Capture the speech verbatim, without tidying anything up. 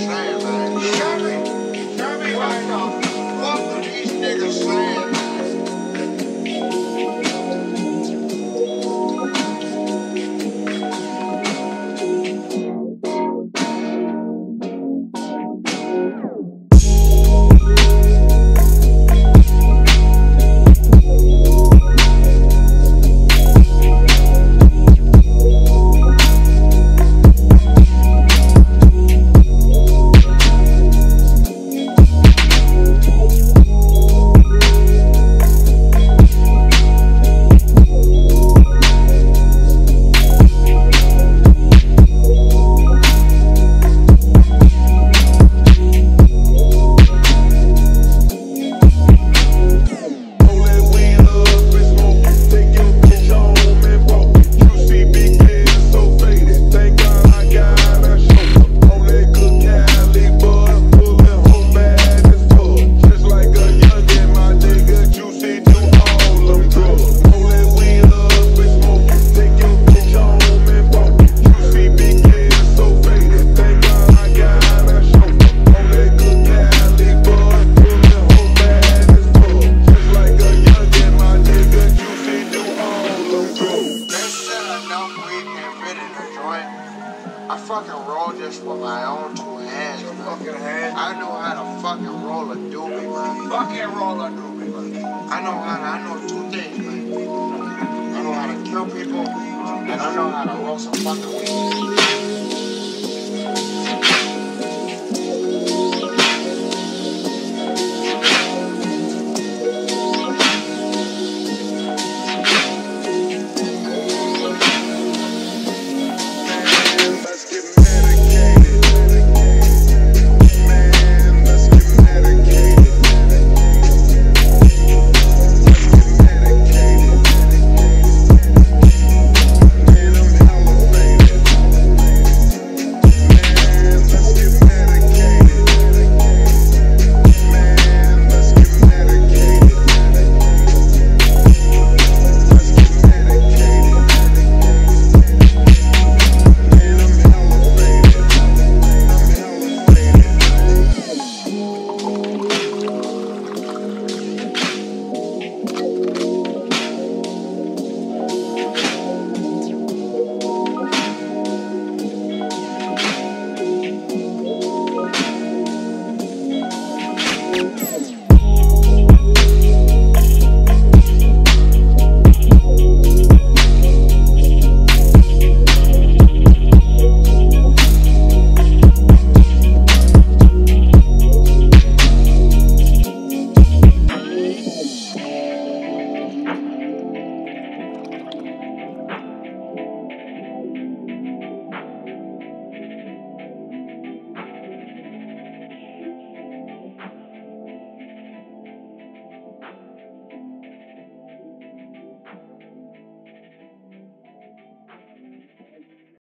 saying, man. You got me? You got me? What the fuck are these niggas saying, man? I fucking roll this with my own two hands, man. Fucking hands? I know how to fucking roll a doobie, man. Fucking roll a doobie, man. I know how to, I know two things, man. I know how to kill people, and I know how to roll some fucking weed.